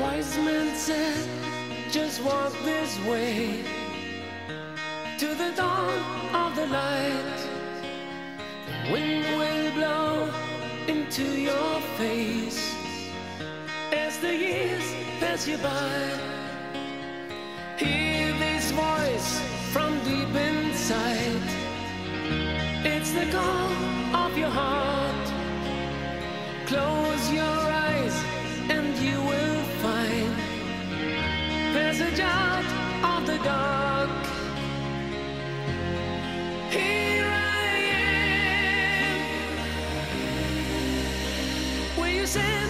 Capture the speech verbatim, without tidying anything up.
wise man said, just walk this way to the dawn of the light. The wind will blow into your face as the years pass you by. Hear this voice from deep inside. It's the call of your heart. Close your eyes and you will find passage out of the dark. Here I am, where you said